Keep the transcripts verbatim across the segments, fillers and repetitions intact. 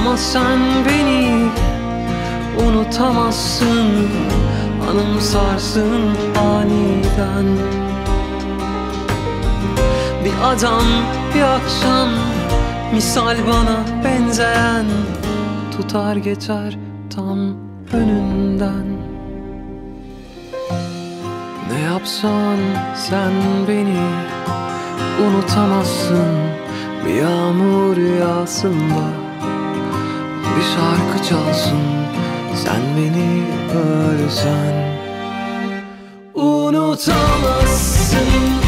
Ama sen beni unutamazsın, anımsarsın aniden. Bir adam, bir akşam, misal bana benzeyen, tutar geçer tam önünden. Ne yapsan sen beni unutamazsın. Bir yağmur yağsın da bir şarkı çalsın, sen beni ölsen unutamazsın.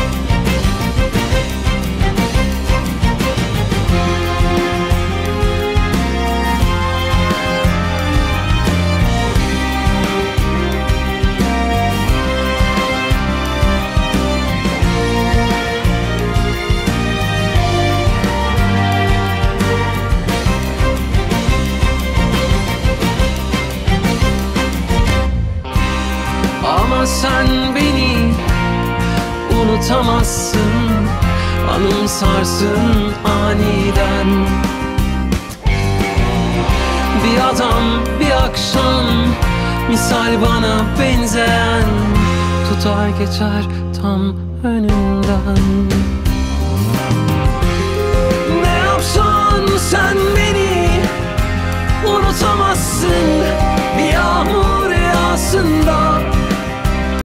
Ama sen beni unutamazsın, anımsarsın aniden. Bir adam, bir akşam, misal bana benzeyen, tutar geçer tam önünden.